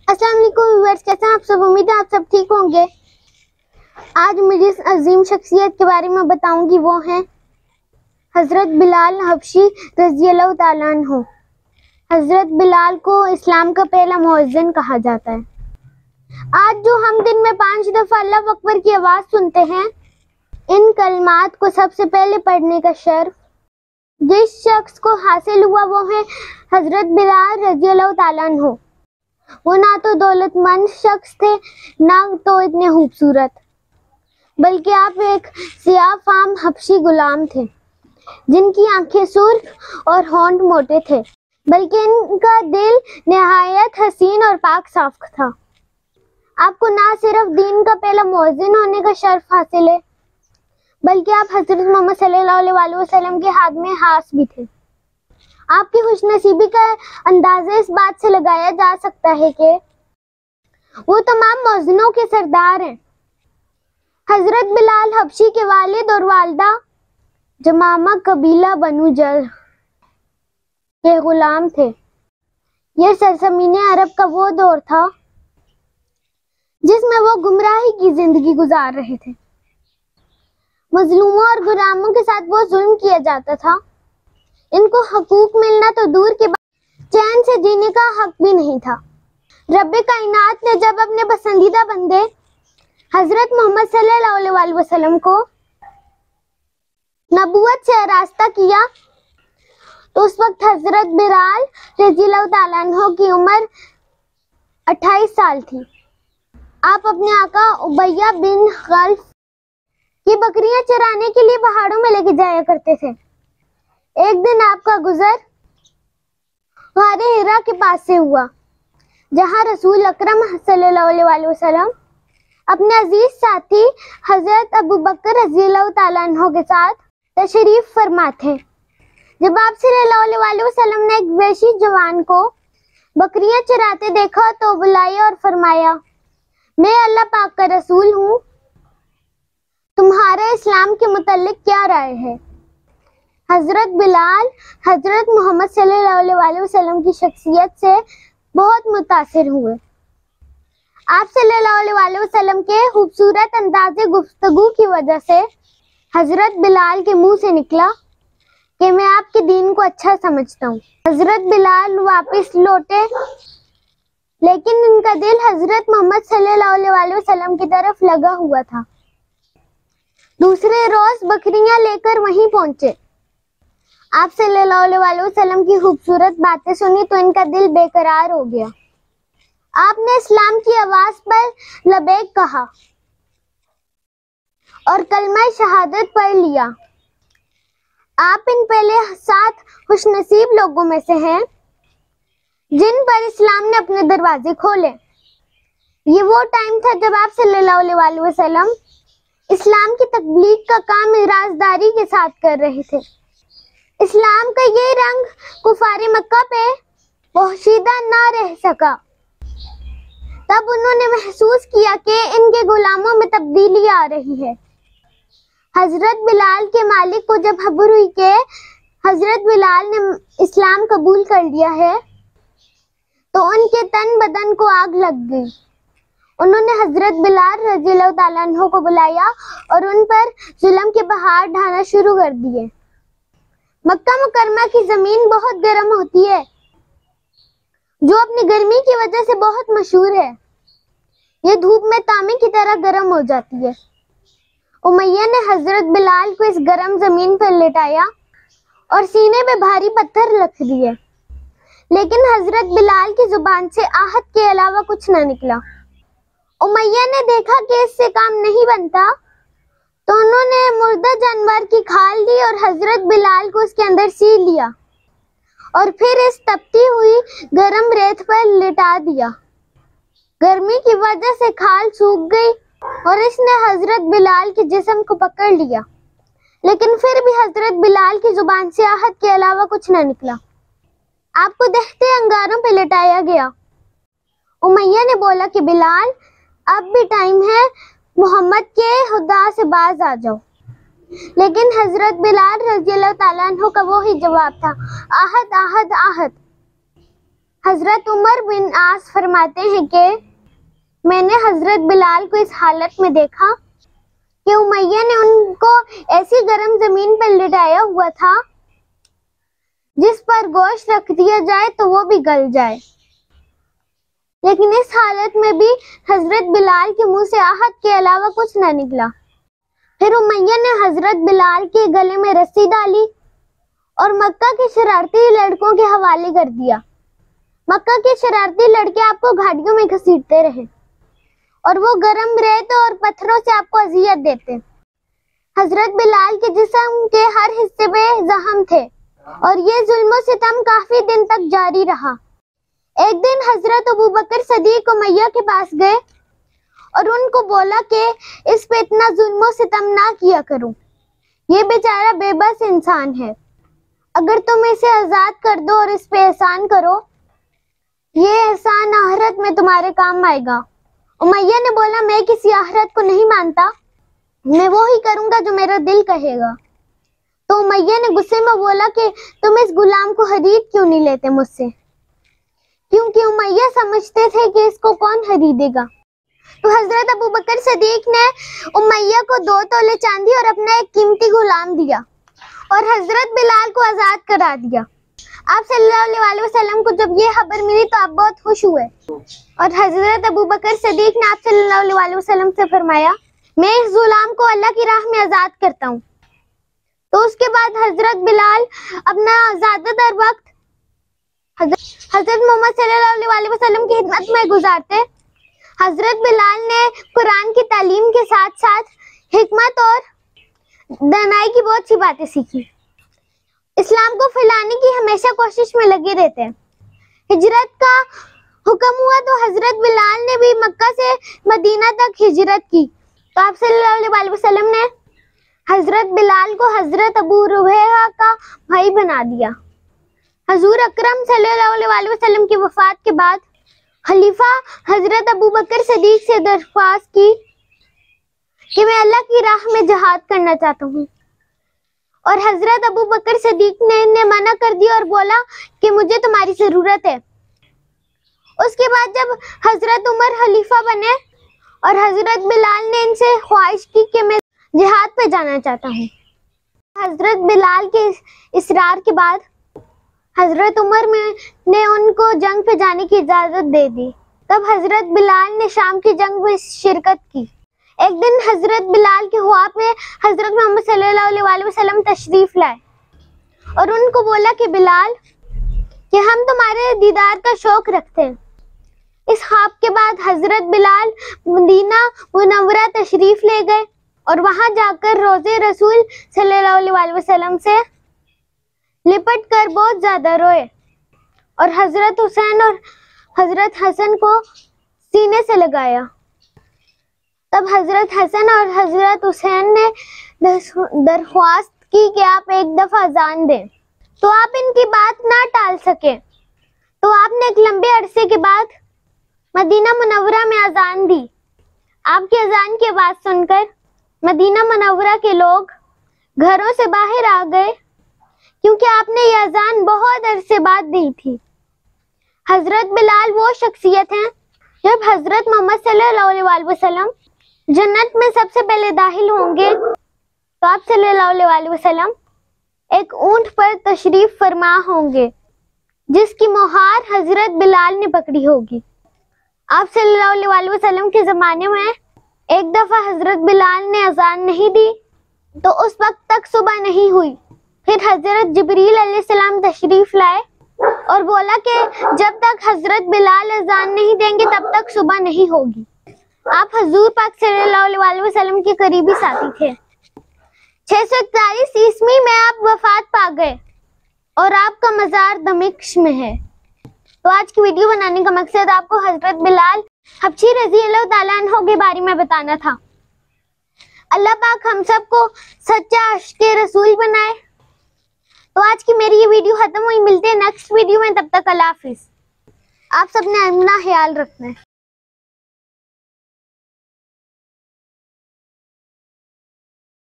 अस्सलाम वालेकुम व्यूअर्स, कैसे हैं आप सब। उम्मीद है आप सब ठीक होंगे। आज मुझे इस अजीम शख्सियत के बारे में बताऊंगी, वो हैं हज़रत बिलाल हबशी रज़ी अल्लाह तआला अन्हु। हज़रत बिलाल को इस्लाम का पहला मुअज्जिन कहा जाता है। आज जो हम दिन में 5 दफ़ा अल्लाह अकबर की आवाज़ सुनते हैं, इन कलमात को सबसे पहले पढ़ने का शर्फ जिस शख्स को हासिल हुआ वो है हज़रत बिलाल रज़ी अल्लाह तआला अन्हु। वो ना तो दौलतमंद शख्स थे, ना तो इतने खूबसूरत, बल्कि आप एक सियाह फाम हबशी गुलाम थे जिनकी आंखें सुर्ख और होंठ मोटे थे, बल्कि इनका दिल निहायत हसीन और पाक साफ था। आपको ना सिर्फ दीन का पहला मुअज्जिन होने का शर्फ हासिल है, बल्कि आप हज़रत मोहम्मद सल्लल्लाहु अलैहि वसल्लम के हाथ में हास भी थे। आपकी खुशनसीबी का अंदाज़ा इस बात से लगाया जा सकता है कि वो तमाम मुअज्जिनों के सरदार हैं। हज़रत बिलाल हबशी के वालिद और वालिदा जमामा कबीला बनु जर के गुलाम थे। यह सरजमीन अरब का वो दौर था जिसमें वो गुमराही की जिंदगी गुजार रहे थे। मजलूमों और गुलामों के साथ वो जुल्म किया जाता था। इनको हकूक मिलना तो दूर की बात, चैन से जीने का हक भी नहीं था। रब्बे कायनात ने जब अपने पसंदीदा बंदे हजरत मोहम्मद सल्लल्लाहु अलैहि वसल्लम को नबूवत से आरास्ता किया, तो उस वक्त हजरत बिलाल रज़ियल्लाहु तआला अन्हु की उम्र 28 साल थी। आप अपने आका उबैया बिन खल्फ की बकरियां चराने के लिए पहाड़ों में लेके जाया करते थे। एक दिन आपका गुजर गारे हिरा के पास से हुआ, जहां रसूल अकरम सल्लल्लाहु अलैहि वसल्लम अपने अजीज साथी हजरत अबू बकर रज़ियल्लाहु तआला अन्हु के साथ तशरीफ फरमा थे। जब आप सल्लल्लाहु अलैहि वसल्लम ने एक वैशी जवान को बकरियां चराते देखा तो बुलाया और फरमाया, मैं अल्लाह पाक का रसूल हूँ, तुम्हारा इस्लाम के मुतल्लिक क्या राय है। हजरत बिलाल हजरत मोहम्मद सल्लल्लाहु अलैहि वसल्लम की शख्सियत से बहुत मुतासिर हुए। आप सल्लल्लाहु अलैहि वसल्लम के खूबसूरत अंदाज़े गुफ्तगू की वजह से हजरत बिलाल के मुंह से निकला कि मैं आपके दीन को अच्छा समझता हूँ। हजरत बिलाल वापस लौटे, लेकिन इनका दिल हजरत मोहम्मद सल्लल्लाहु अलैहि वसल्लम की तरफ लगा हुआ था। दूसरे रोज बकरियां लेकर वहीं पहुंचे। आप सल्लल्लाहु अलैहि वसल्लम की खूबसूरत बातें सुनी तो इनका दिल बेकरार हो गया। आपने इस्लाम की आवाज पर लबैक कहा और कलमा शहादत पढ़ लिया। आप इन पहले 7 खुशनसीब लोगों में से हैं जिन पर इस्लाम ने अपने दरवाजे खोले। ये वो टाइम था जब आप सल्लल्लाहु अलैहि वसल्लम इस्लाम की तबलीग का काम इराजदारी के साथ कर रहे थे। इस्लाम का ये रंग कुफारे मक्का पे पोशीदा ना रह सका। तब उन्होंने महसूस किया कि इनके गुलामों में तब्दीली आ रही है। हजरत बिलाल के मालिक को जब खबर हुई कि हजरत बिलाल ने इस्लाम कबूल कर लिया है, तो उनके तन बदन को आग लग गई। उन्होंने हजरत बिलाल रज़ियल्लाहु तआला अन्हु को बुलाया और उन पर जुल्म के बहार ढाना शुरू कर दिए। मक्का मुकरमा की जमीन बहुत गर्म होती है, जो अपनी गर्मी की वजह से बहुत मशहूर है। ये धूप में तांबे की तरह गर्म हो जाती है। उमैया ने हजरत बिलाल को इस गर्म जमीन पर लेटाया और सीने में भारी पत्थर रख दिए, लेकिन हजरत बिलाल की जुबान से आहत के अलावा कुछ न निकला। उमैया ने देखा कि इससे काम नहीं बनता, तो उन्होंने मुर्दा जानवर की खाल ली और हजरत बिलाल को उसके अंदर सी लिया और फिर इस तपती हुई गर्म रेत पर लिटा दिया। गर्मी की वजह से खाल सूख गई और इसने हजरत बिलाल के जिस्म को पकड़ लिया, लेकिन फिर भी हजरत बिलाल की जुबान से आहत के अलावा कुछ न निकला। आपको दहते अंगारों पे लिटाया गया। उमैया ने बोला कि बिलाल, अब भी टाइम है, मोहम्मद के खुदा से बाज आ जाओ। लेकिन हजरत बिलाल रज़ियल्लाहु तआला अन्हु का वो ही जवाब था, आहत आहत आहत। حضرت عمر بن عاص فرماتے ہیں کہ میں نے حضرت بلال کو اس حالت میں دیکھا کہ امیہ نے ان کو ایسی گرم زمین پر لٹایا ہوا تھا جس پر گوشت رکھ دیا جائے تو وہ بھی گل جائے، لیکن اس حالت میں بھی حضرت بلال کے منہ سے آہٹ کے علاوہ کچھ نہ نکلا۔ پھر امیہ نے حضرت بلال کے گلے میں رسی ڈالی اور مکہ کے شرارتی لڑکوں کے حوالے کر دیا۔ مکہ کے شرارتی لڑکے آپ کو گھاٹیوں میں گھسیٹتے رہے اور وہ گرم ریت اور پتھروں سے آپ کو اذیت دیتے۔ حضرت بلال کے جسم کے ہر حصے پہ زخم تھے اور یہ ظلم و ستم کافی دن تک جاری رہا۔ ایک دن حضرت ابوبکر صدیق امیہ کے پاس گئے اور ان کو بولا کہ اس پہ اتنا ظلم و ستم نہ کیا کرو، یہ بیچارہ بے بس انسان ہے، اگر تم اسے آزاد کر دو اور اس پہ احسان کرو، یہ احسان آخرت میں تمہارے کام آئے گا۔ امیہ نے بولا میں کسی آخرت کو نہیں مانتا، میں وہی کروں گا جو میرا دل کہے گا۔ تو امیہ نے غصے میں بولا کہ تم اس غلام کو خرید کیوں نہیں لیتے مجھ سے، کیونکہ امیہ سمجھتے تھے کہ اس کو کون خریدے گا۔ تو حضرت ابوبکر صدیق نے امیہ کو 2 تولے چاندی اور اپنا ایک قیمتی غلام دیا اور حضرت بلال کو آزاد کرا دیا۔ آپ صلی اللہ علیہ وسلم کو جب یہ خبر ملی تو آپ بہت خوش ہوئے اور حضرت ابوبکر صدیق نے آپ صلی اللہ علیہ وسلم سے فرمایا میں اس غلام کو اللہ کی راہ میں آزاد کرتا ہوں۔ تو اس کے بعد حضرت بلال اپنا زیادہ تر وقت حضرت محمد صلی اللہ علیہ وسلم کی خدمت میں گزارتے۔ حضرت بلال نے قرآن کی تعلیم کے ساتھ ساتھ حکمت اور دانائی کی بہت سی باتیں سیکھی۔ اسلام کو پھیلانے کی ہمیشہ کوشش میں لگے رہتے۔ ہجرت کا حکم ہوا تو حضرت بلال نے بھی مکہ سے مدینہ تک ہجرت کی، تو آپ صلی اللہ علیہ وسلم نے حضرت بلال کو حضرت ابو ربیعہ کا بھائی بنا دیا۔ حضور اکرم صلی اللہ علیہ وسلم کی وفات کے بعد خلیفہ حضرت ابوبکر صدیق سے درخواست کی کہ میں اللہ کی راہ میں جہاد کرنا چاہتا ہوں، اور حضرت ابوبکر صدیق نے انہیں منع کر دیا اور بولا کہ مجھے تمہاری ضرورت ہے۔ اس کے بعد جب حضرت عمر خلیفہ بنے اور حضرت بلال نے ان سے خواہش کی کہ میں جہاد پہ جانا چاہتا ہوں، حضرت بلال کے اصرار کے بعد حضرت عمر نے ان کو جنگ پہ جانے کی اجازت دے دی۔ تب حضرت بلال نے شام کی جنگ میں شرکت کی۔ ایک دن حضرت بلال کے خواب میں حضرت محمد صلی اللہ علیہ وسلم تشریف لائے اور ان کو بولا کہ بلال کہ ہم تمہارے دیدار کا شوق رکھتے ہیں۔ اس خواب کے بعد حضرت بلال مدینہ منورہ تشریف لے گئے اور وہاں جا کر روضے رسول صلی اللہ علیہ وسلم سے لپٹ کر بہت زیادہ روئے اور حضرت حسین اور حضرت حسن کو سینے سے لگایا۔ تب حضرت حسن اور حضرت حسین نے درخواست کی کہ آپ ایک دفعہ اذان دیں، تو آپ ان کی بات نہ ٹال سکے، تو آپ نے ایک لمبے عرصے کے بعد مدینہ منورہ میں اذان دی۔ آپ کی اذان کی آواز سن کر مدینہ منورہ کے لوگ گھروں سے باہر آ گئے، کیونکہ آپ نے یہ اذان بہت عرصے بعد دی تھی۔ حضرت بلال وہ شخصیت ہیں جب حضرت محمد صلی اللہ علیہ وسلم جنت میں سب سے پہلے داخل ہوں گے تو آپ صلی اللہ علیہ وسلم ایک اونٹ پر تشریف فرما ہوں گے جس کی مہار حضرت بلال نے پکڑی ہوگی۔ آپ صلی اللہ علیہ وسلم کے زمانے میں ایک دفعہ حضرت بلال نے اذان نہیں دی تو اس وقت تک صبح نہیں ہوئی۔ پھر حضرت جبریل علیہ السلام تشریف لائے اور بولا کہ جب تک حضرت بلال اذان نہیں دیں گے تب تک صبح نہیں ہوگی۔ آپ حضور پاک صلی اللہ علیہ وسلم کے قریبی ساتھی تھے۔ 641 عیسوی میں آپ وفات پا گئے اور آپ کا مزار دمشق میں ہے۔ تو آج کی ویڈیو بنانے کا مقصد آپ کو حضرت بلال حبشی رضی اللہ تعالیٰ عنہ کے بارے میں بتانا تھا۔ اللہ پاک ہم سب کو سچا عاشق رسول بنائے۔ تو آج کی میری یہ ویڈیو ختم ہوئی، ملتے ہیں نیکسٹ ویڈیو میں، تب تک اللہ حافظ۔ آپ سب نے اپنا خیال رکھنا ہے۔